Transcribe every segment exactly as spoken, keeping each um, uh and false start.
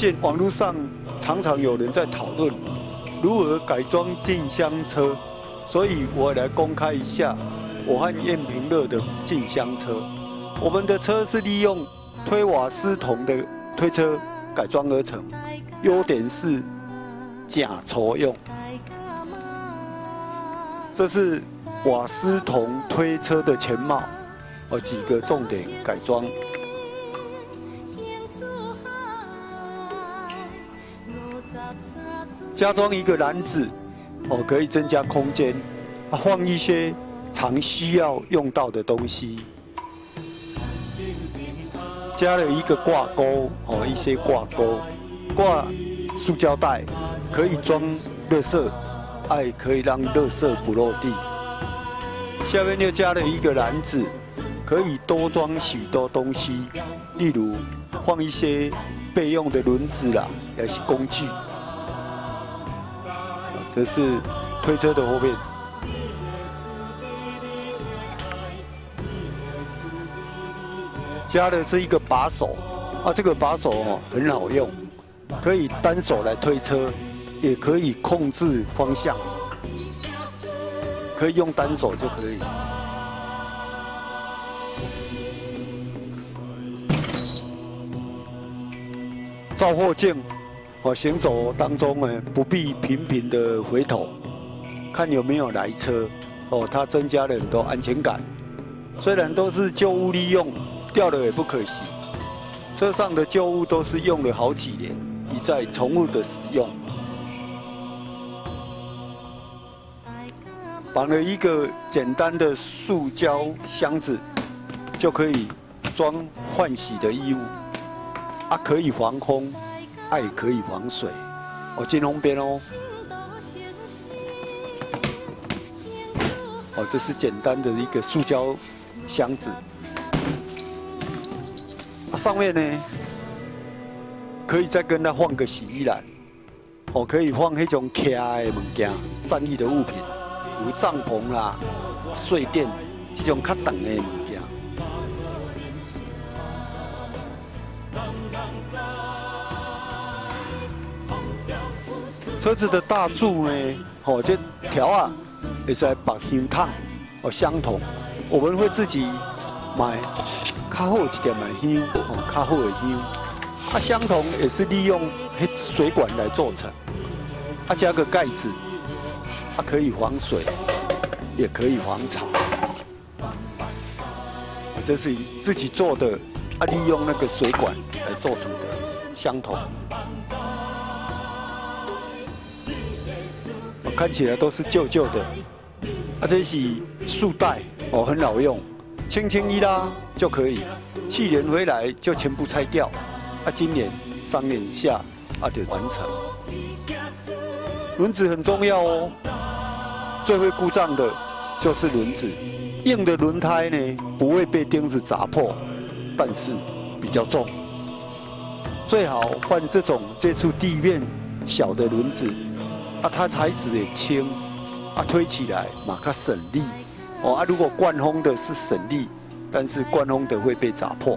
近网络上常常有人在讨论如何改装进香车，所以我来公开一下我和燕平乐的进香车。我们的车是利用推瓦斯桶的推车改装而成，优点是假抽用。这是瓦斯桶推车的前帽，有几个重点改装。 加装一个篮子，哦，可以增加空间，啊，放一些常需要用到的东西。加了一个挂钩，哦，一些挂钩，挂塑胶袋，可以装垃圾，爱可以让垃圾不落地。下面又加了一个篮子，可以多装许多东西，例如放一些备用的轮子啦，也是工具。 这是推车的后面，加的是一个把手啊，这个把手哦很好用，可以单手来推车，也可以控制方向，可以用单手就可以。照后镜。 哦，行走当中呢，不必频频的回头，看有没有来车。哦，它增加了很多安全感。虽然都是旧物利用，掉了也不可惜。车上的旧物都是用了好几年，一再重复的使用。绑了一个简单的塑胶箱子，就可以装换洗的衣物，啊，可以防风。 爱可以防水，哦，进风边哦。哦，这是简单的一个塑胶箱子，啊，上面呢可以再跟它换个洗衣篮，哦，可以放那种卡的物件、战役的物品，如帐篷啦、睡垫这种较重的物件。 车子的大柱呢，哦，这条啊，也是来绑香筒，哦，香筒，我们会自己买较好一点买香，哦，较好的香。啊，香筒也是利用迄水管来做成，啊，加个盖子，啊，可以防水，也可以防潮。啊，这是自己做的，啊，利用那个水管来做成的香筒。 看起来都是旧旧的，啊，这是束带哦，很好用，轻轻一拉就可以，去年回来就全部拆掉，啊，今年三年下啊就完成。轮子很重要哦，最会故障的就是轮子，硬的轮胎呢不会被钉子砸破，但是比较重，最好换这种接触地面小的轮子。 啊，它材质也轻，啊，推起来嘛较省力。哦，啊，如果灌风的是省力，但是灌风的会被砸破。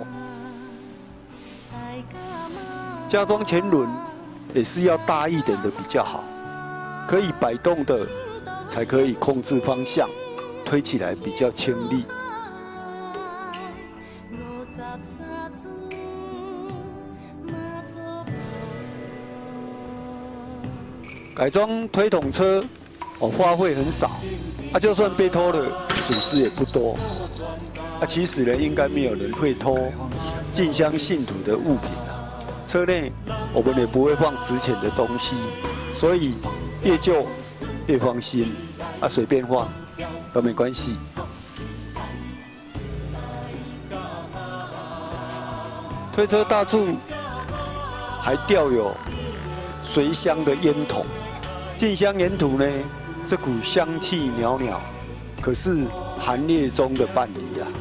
加装前轮也是要大一点的比较好，可以摆动的才可以控制方向，推起来比较轻力。改装推筒车，哦，花费很少，啊，就算被偷了，损失也不多。啊，其实呢，应该没有人会偷进香信徒的物品啊。车内我们也不会放值钱的东西，所以越旧越放心，啊，随便放都没关系。推车大柱还吊有随香的烟筒。 进香沿途呢，这股香气袅袅，可是寒夜中的伴侣啊。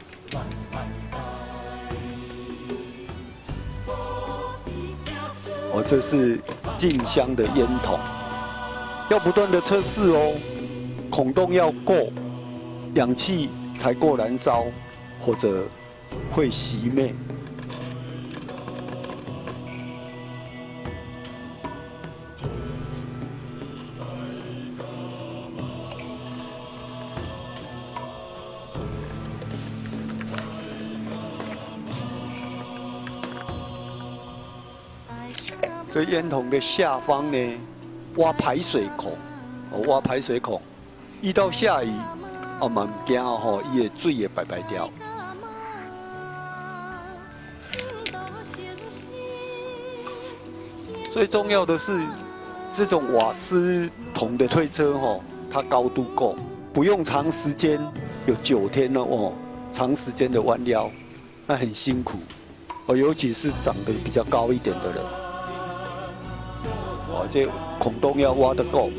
哦，这是进香的烟筒，要不断的测试哦，孔洞要够，氧气才够燃烧，或者会熄灭。 这烟筒的下方呢，挖排水孔，哦，挖排水孔，遇到下雨，哦嘛唔惊吼，伊的水会白白掉。最重要的是，这种瓦斯桶的推车吼，它高度够，不用长时间，有九天了哦，长时间的弯腰，那很辛苦哦，尤其是长得比较高一点的人，哦，这孔洞要挖得够。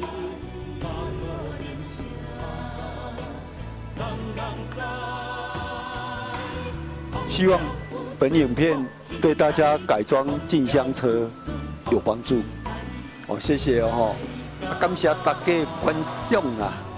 希望本影片对大家改装进香车有帮助。哦，谢谢哦，啊，感谢大家观赏啊。